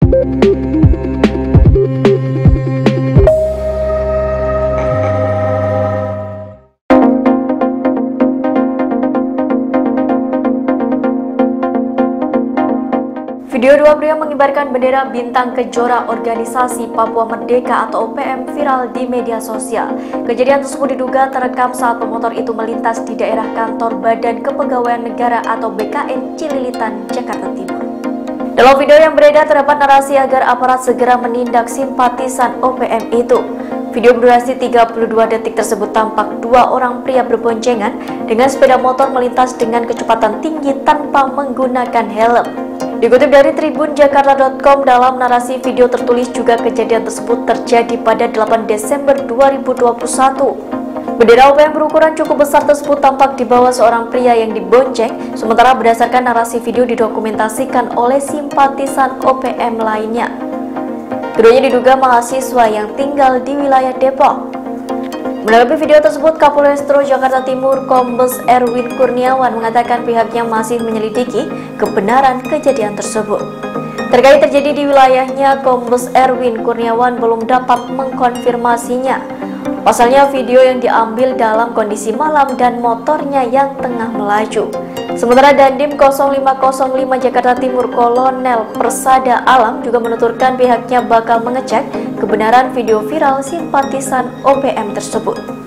Video dua pria mengibarkan bendera bintang kejora organisasi Papua Merdeka atau OPM viral di media sosial. Kejadian tersebut diduga terekam saat pemotor itu melintas di daerah kantor Badan Kepegawaian Negara atau BKN Cililitan, Jakarta Timur. Dalam video yang beredar terdapat narasi agar aparat segera menindak simpatisan OPM itu. Video berdurasi 32 detik tersebut tampak dua orang pria berboncengan dengan sepeda motor melintas dengan kecepatan tinggi tanpa menggunakan helm. Dikutip dari tribunjakarta.com, dalam narasi video tertulis juga kejadian tersebut terjadi pada 8 Desember 2021. Bendera OPM berukuran cukup besar tersebut tampak di bawah seorang pria yang dibonceng, sementara berdasarkan narasi video didokumentasikan oleh simpatisan OPM lainnya. Keduanya diduga mahasiswa yang tinggal di wilayah Depok. Menanggapi video tersebut, Kapolrestro Jakarta Timur Kombes Erwin Kurniawan mengatakan pihaknya masih menyelidiki kebenaran kejadian tersebut. Terkait terjadi di wilayahnya, Kombes Erwin Kurniawan belum dapat mengkonfirmasinya. Pasalnya video yang diambil dalam kondisi malam dan motornya yang tengah melaju. Sementara Dandim 0505 Jakarta Timur Kolonel Persada Alam juga menuturkan pihaknya bakal mengecek kebenaran video viral simpatisan OPM tersebut.